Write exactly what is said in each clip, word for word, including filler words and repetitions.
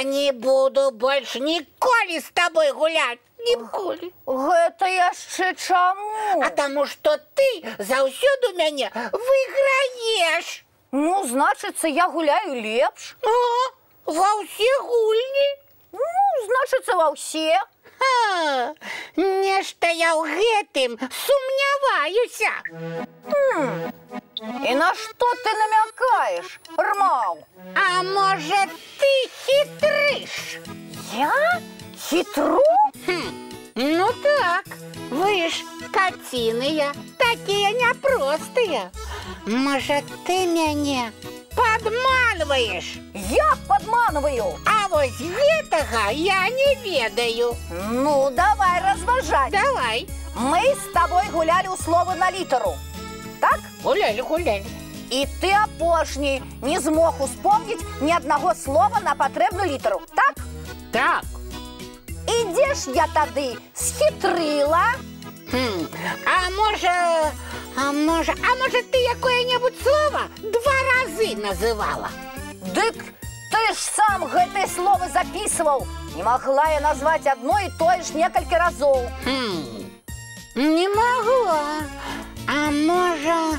Я не буду больше ніколі з тобой гулять. Ніколі. Гэта яшчэ чаму? А таму, што ты заўсёды мяне выйграеш. Ну, значыцца, я гуляю лепш. О, ва ўсе гульні? Ну, значыцца, ва ўсе. А, нешта я ў гэтым сумняваюся. Хм. І на што ты намякаеш, Рмаў? А можа, ты хітрыш? Я? Хитру? Хм, ну так, вы ж каціныя, такія няпростыя. Можа, ты мяне падманваеш? Я падманваю? А вось гэтага я не ведаю. Ну, давай разважаць. Давай. Мы з табой гулялі ў словы на літару. Так? Гулялі, гулялі. І ты апошні не змог успомніць ні аднаго слова на патрэбную літару, так? Так. І дзе ж я тады схітрыла? Хм, а можа, а можа, а можа ты якое-небудзь слова два разы называла? Дык ты ж сам гэтыя словы записываў. Не магла я назваць адно і тое ж некалькі разоў. Хм, не могла. А можа...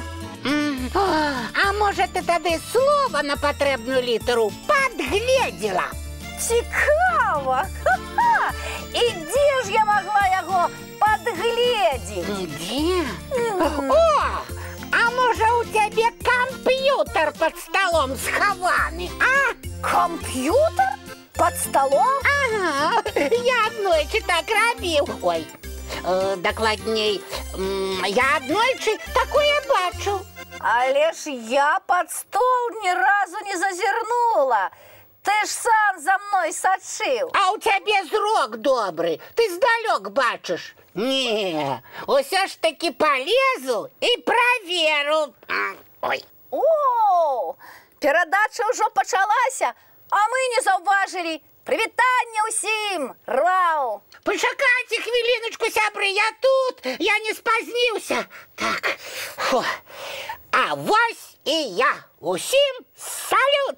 А можа, ты тады слова на патрэбную літару падгледзела? Цікава! Ха-ха! І дзе ж я магла яго падгледзець? Дзе? О! А можа, у цябе камп'ютар пад сталом схаваны, а? Камп'ютар? Пад сталом? Ага, я аднойчы так рабіў. Ой, э, дакладней, я аднойчы такое бачыў. Але ж я пад стол ні разу не зазірнула. Ты ж сам за мной сачыў. А ў цябе зрок добры, ты здалёк бачыш. Не, усё ж таки полезу і праверу. Ой. О, перадача ўжо пачалася, а мы не заўважылі. Прывітанне ўсім, Рмаў. Пачакайце хвіліночку, сябры, я тут, я не спазніўся. Так, фу. А вось і я. Усім салют.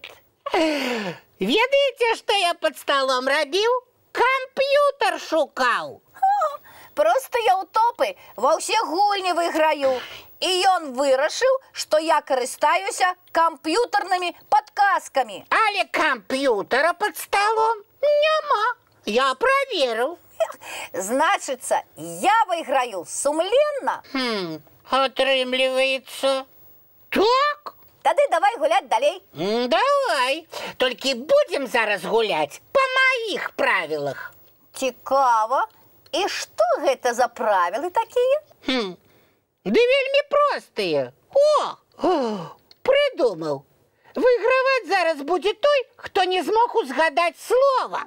Ведаеце, што я пад сталом рабіў? Камп'ютар шукаў. Просто я ў топы ва ўсе гульні выйграю. І ён вырашыў, што я карыстаюся камп'ютарнымі падказкамі. Але камп'ютара пад сталом няма. Я праверыў. Значыцца, я выйграю сумленна? Хм, атрымліваецца. Так? Тады давай гуляць далей. Давай. Толькі будзем зараз гуляць па маіх правілах. Цікава. І што гэта за правілы такія? Хм, ды вельмі простыя. О, прыдумаў. Выйграваць зараз будзе той, хто не змог узгадаць слова.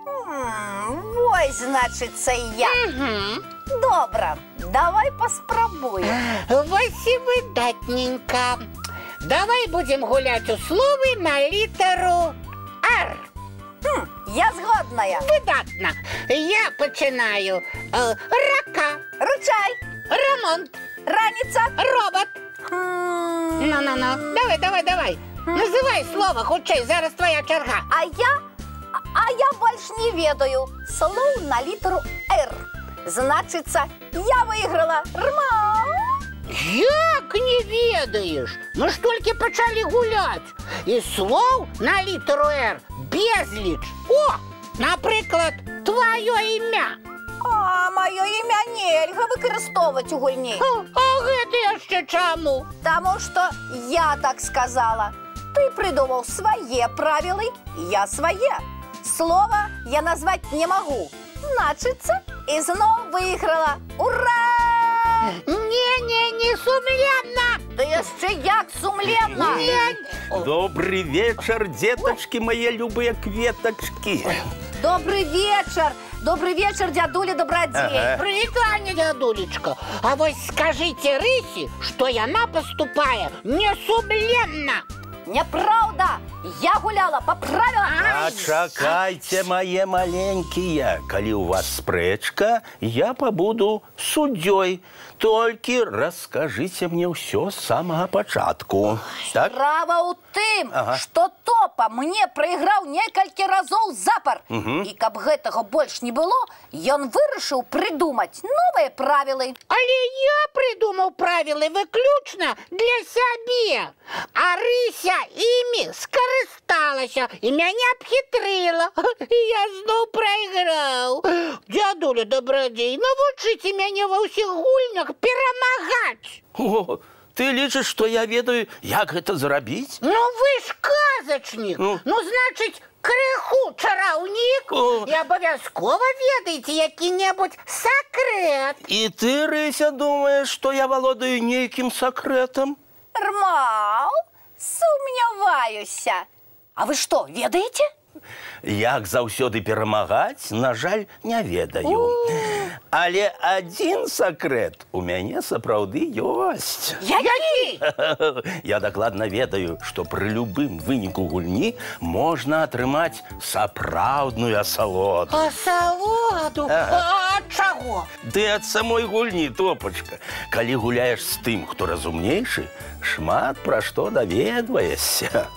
Вось, значыцца, я. Добра, давай паспрабуем. Вось і выдатненька. Давай будзем гуляць у словы на літару «Р». Я згодная. Выдатна. Я пачынаю. Рака. Ручай. Рамонт. Раніца. Робот. Ну-ну-ну, давай, давай, давай. Называй слово хутчэй, зараз твоя чарга. А я... А я больш не ведаю слоў на літару «Р». Значыцца, я выйграла. Рмаў! Як не ведаеш? Мы ж толькі пачалі гуляць. І слоў на літару «Р» безліч. О, напрыклад, тваё імя. А маё імя нельга выкарыстоўваць у гульні. А гэта яшчэ чаму? Таму што я так сказала. Ты прыдумаў свае правілы, я свае. Слова я назваць не магу. Значыцца, ізноў выйграла. Ура! Не-не, не сумленна. Да яшчэ як сумленна. Добрый вечер, деточки мои любые кветочки. Добрый вечер. Добрый вечер, дядуля Добрадзей. Ага. Прывітанне, дядулечка. А вось скажыце рысе, што яна паступае несумленна. Няправда! Я гуляла по правилам. Пачакайце, мае маленькія. Калі у вас спрэчка, я пабуду суддзёй. Толькі раскажыце мне ўсё з самага пачатку. Так? Справа ў тым, Ага. што Топа мне прайграў некалькі разоў запар. Мгм. І каб гэтага больш не было, ён вырашыў прыдумаць новыя правілы. Але я придумал правила выключно для себе. А Рыся ими скористалася и меня обхитрила. И я знов проиграл. Дядуля Добродей, навучите меня во всех гульнях перемагать. О, ты лічыш, што я ведаю, як гэта зрабіць? Ну вы ж казачник. Ну. Ну, значит, крыху чараўнік. О. И обовязково ведаете які-небудзь секрет. І ты, Рыся, думаеш, што я валодаю нейкім сакрэтам? Рмаў, сумняваюся. А вы што, ведаеце? Як заўсёды перамагаць, на жаль, не ведаю. Але адзін сакрэт у мяне сапраўды ёсць. Які? Я дакладна ведаю, што пры любым выніку гульні можна атрымаць сапраўдную асалоду. Асалоду? Ага. А ад чаго? Ды ад самой гульні, Топачка. Калі гуляеш з тым, хто разумнейшы, шмат пра што даведваешся.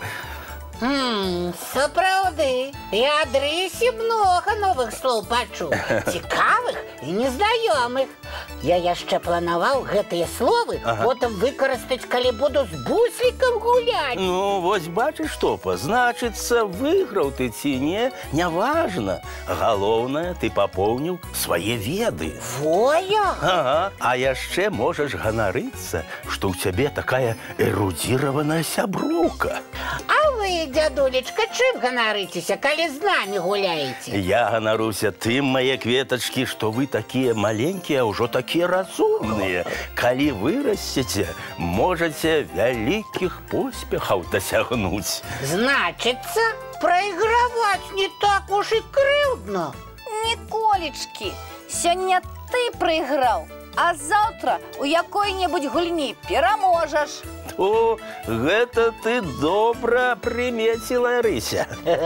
Хм, сапраўды, я ад Рысі много новых слоў пачуў, цікавых і незнаёмых. Я яшчэ планаваў гэтыя словы Ага. потым выкарыстаць, калі буду з буслікам гуляць. Ну, вось бачыш, Топа, значыцца, выйграў ты ці не, няважна. Галоўнае, ты папоўніў свае веды. Во як? Ага, а яшчэ можаш ганарыцца, што ў цябе такая эрудзіраваная сяброўка. А вы, дядулечка, чым ганарыцеся, калі з намі гуляеце? Я ганаруся тым, мае кветачкі, што вы такія маленькія, ўжо такія разумныя. Калі вырасцеце, можаце вялікіх поспехаў дасягнуць. Значыцца, прайграваць не так уж і крыўдна. Ніколечкі, сёння ты прайграў, а заўтра у якой-небудзь гульні пераможаш. О, гэта ты добра прымеціла, Рыся.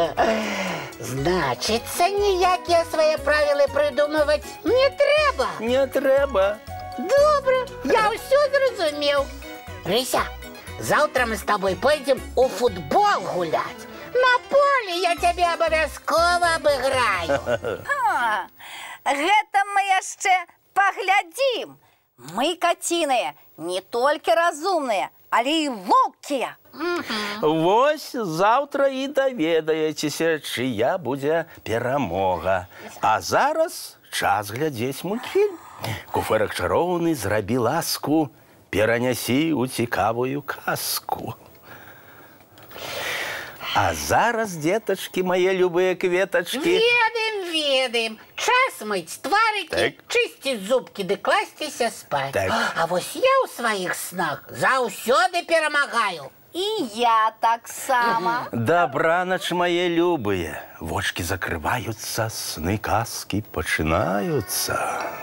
Значыцца, ніякія свае правілы прыдумываць не трэба. Не трэба. Добра, я ўсё зразумеў. Рыся, заўтра мы з табой пойдзем у футбол гуляць. На поле я цябе абавязкова абыграю. А, гэта мы яшчэ паглядзім. Мы, каціныя, не толькі разумныя, але і лоўкія. Вось заўтра і даведаецеся, чыя будзе перамога. А зараз час глядзець мультфільм. Куфэрак чароўны, зрабі ласку, перанясі ў цікавую казку. А зараз, дзетачкі, мае любыя кветачкі. Ведаем, ведаем. Час мыць тварыкі, Так. чысціць зубкі ды класціся спаць. Так. А вось я ў сваіх снах заўсёды перамагаю. І я таксама. Дабранач, мае любыя. Вочкі закрываюцца, сны казкі пачынаюцца.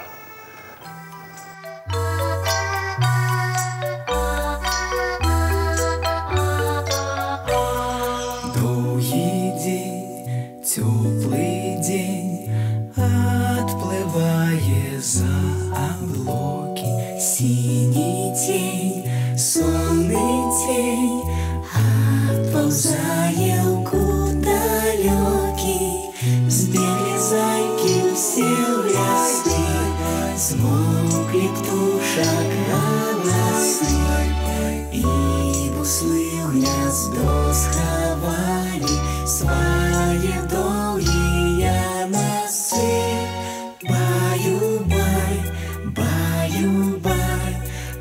Доўгі дзень, цёплы дзень, адплывае за аблокі. Сіні цень, сонны цень, адпаўзае ў кут далёкі. Збеглі зайкі ўсе ў лясы, змоўклі птушак галасы. І буслы ў гняздо схавалі свае доўгія носы. Баю-бай, баю-бай,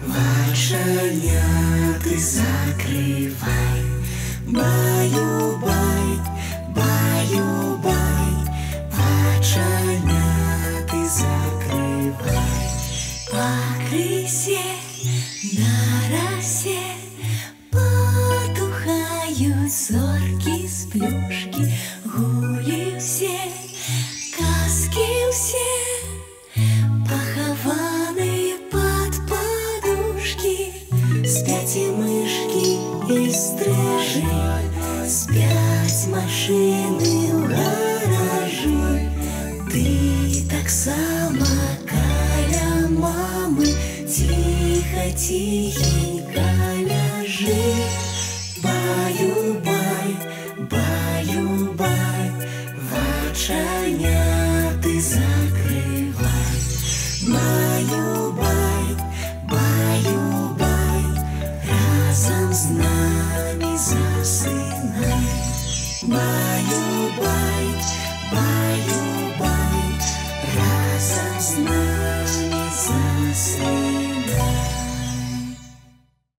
вачаняты закрывай. Баю-бай, баю-бай, вачаняты закрывай. Пакрысе на расе потухаюць зоркі з плюшкі. Гулі ўсе, казкі ўсе, пахаваныя пад падушкі. Спяць і мышкі, і стрыжы. машины ў гаражы. Ты таксама каля мамы ціха, ціхенька ляжы. Баю-бай, баю-бай, вачаняты закрывай. Баю-бай, баю-бай, разом з нами засынай. Баю-бай, баю-бай, разом з нами засынай.